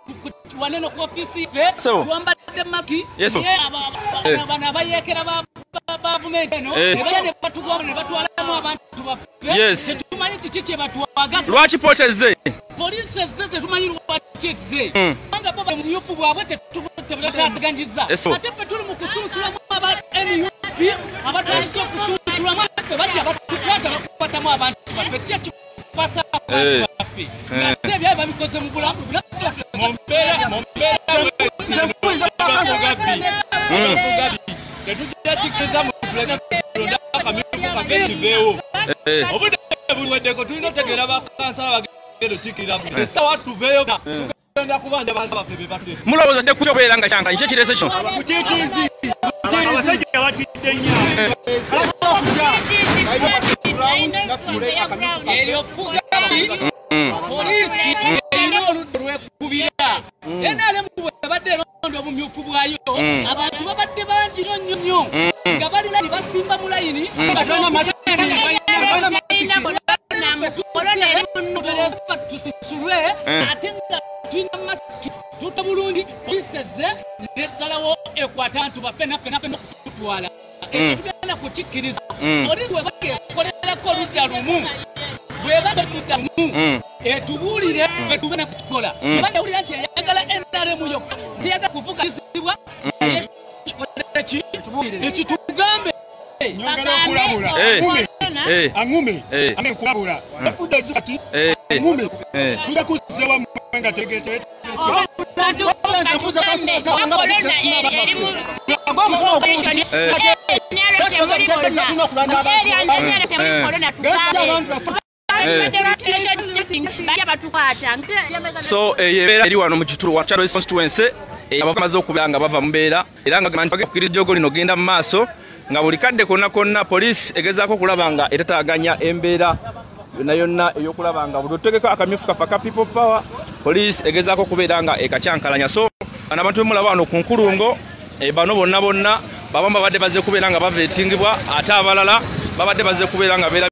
waneno kwa ofisi fe tuambadde maki abana bayekera bavumenti eno ne batugwa ne batwalamu abantu baffe tetumanyi kiki kye batwagaza lwaki polisi ezze tetumanyi lwaki ezze anga bo bamuyufu bwabwe tetubataganyiza ate ffe tuli mu kusunsulamu aba NUP abatandise okusunsulamu ate bajja batukwata bakukwatamu abantu baffe kiki ekipasa abantu baffe ate byali babikoze mu bulamu mulowooza dde ku kyobeera nga kyankanyi kye kirese kino polisi erina oludda lwekubira NRM bwebadde eronda obumyufu bwayo abantu babadde bangi nnyo nga balina ne basimba mu layini tusulwe ate nga tulina masiki tutta bulungi polisi ezze nesalawo ekwata abantu baffe naffe okututwala ekyo tugenda kukikkiriza polisi webadde ekolerako oludda lumu etubuulire etugenda kukikola ebadde wulira nti yayagala NRM yokka teyagala kuvuganyizibwa ekitugambe nyongera okulabula angume amekulabula efudde zati angume tujja kuzewa mwenga tegete so yebeera eri wano mu kitundu wa Kyalo constituency abakamaze okubira nga bava mubeera era nga bakiriza jogo lino genda mu maaso nga buli kadde konna polisi egezaako okulaba nga etataaganya embeera yonna ey'okulaba nga buli otegeka akamyufu kafa ka people power polisi egezaako okubeera nga ekacyankalanya so abantu bemulaba wano ku nkulungo bano bonna babamba badde bazze kubeera nga baveetingibwa ate abalala babadde bazze kubeera nga beera